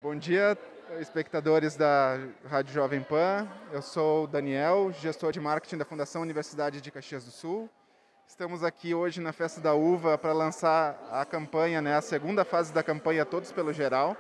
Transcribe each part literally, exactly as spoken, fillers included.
Bom dia, espectadores da Rádio Jovem Pan. Eu sou o Daniel, gestor de marketing da Fundação Universidade de Caxias do Sul. Estamos aqui hoje na Festa da Uva para lançar a campanha, né, a segunda fase da campanha Todos pelo Geral.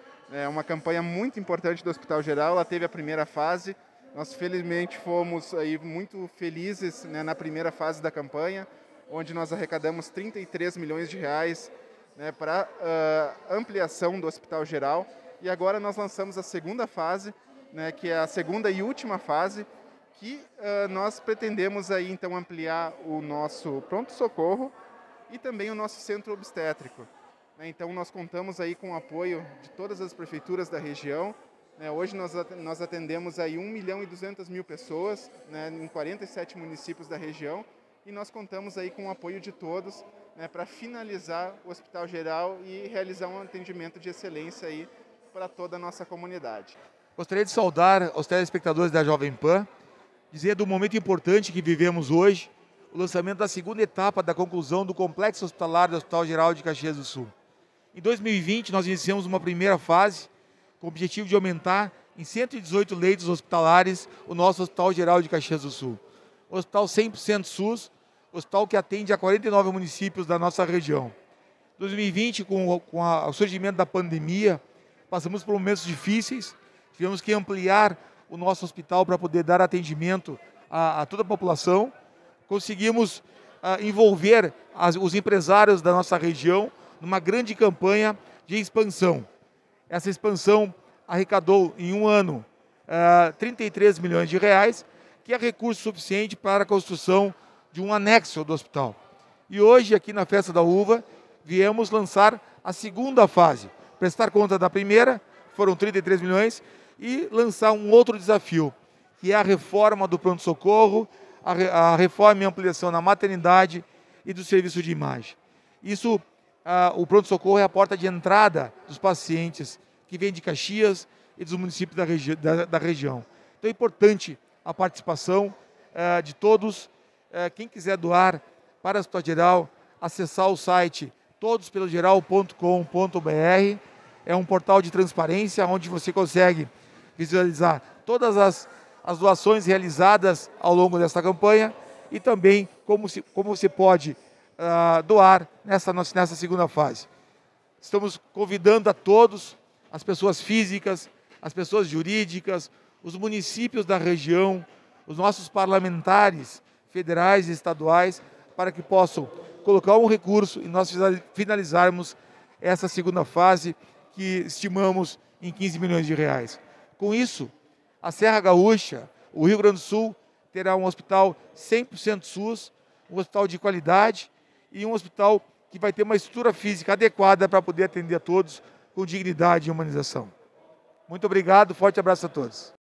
É uma campanha muito importante do Hospital Geral. Ela teve a primeira fase. Nós, felizmente, fomos aí muito felizes, né, na primeira fase da campanha, onde nós arrecadamos trinta e três milhões de reais, né, para uh, ampliação do Hospital Geral. E agora nós lançamos a segunda fase, né, que é a segunda e última fase, que uh, nós pretendemos aí, então, ampliar o nosso pronto-socorro e também o nosso centro obstétrico. Então, nós contamos aí com o apoio de todas as prefeituras da região. Hoje nós atendemos aí um milhão e duzentas mil pessoas, né, em quarenta e sete municípios da região, e nós contamos aí com o apoio de todos, né, para finalizar o Hospital Geral e realizar um atendimento de excelência aí para toda a nossa comunidade. Gostaria de saudar aos telespectadores da Jovem Pan, dizer do momento importante que vivemos hoje, o lançamento da segunda etapa da conclusão do Complexo Hospitalar do Hospital Geral de Caxias do Sul. Em dois mil e vinte, nós iniciamos uma primeira fase com o objetivo de aumentar em cento e dezoito leitos hospitalares o nosso Hospital Geral de Caxias do Sul. O hospital cem por cento SUS, hospital que atende a quarenta e nove municípios da nossa região. Em dois mil e vinte, com, com a, o surgimento da pandemia, passamos por momentos difíceis, tivemos que ampliar o nosso hospital para poder dar atendimento a, a toda a população. Conseguimos uh, envolver as, os empresários da nossa região numa grande campanha de expansão. Essa expansão arrecadou em um ano uh, trinta e três milhões de reais, que é recurso suficiente para a construção de um anexo do hospital. E hoje, aqui na Festa da Uva, viemos lançar a segunda fase, prestar conta da primeira, foram trinta e três milhões, e lançar um outro desafio, que é a reforma do pronto-socorro, a, re, a reforma e ampliação na maternidade e do serviço de imagem. Isso, ah, o pronto-socorro é a porta de entrada dos pacientes que vêm de Caxias e dos municípios da, regi da, da região. Então é importante a participação ah, de todos. Ah, quem quiser doar para o Hospital Geral, acessar o site todos pelo geral ponto com ponto br. É um portal de transparência onde você consegue visualizar todas as, as doações realizadas ao longo desta campanha e também como, se, como você pode uh, doar nessa, nessa segunda fase. Estamos convidando a todos, as pessoas físicas, as pessoas jurídicas, os municípios da região, os nossos parlamentares federais e estaduais, para que possam colocar um recurso e nós finalizarmos essa segunda fase que estimamos em quinze milhões de reais. Com isso, a Serra Gaúcha, o Rio Grande do Sul, terá um hospital cem por cento SUS, um hospital de qualidade e um hospital que vai ter uma estrutura física adequada para poder atender a todos com dignidade e humanização. Muito obrigado, forte abraço a todos.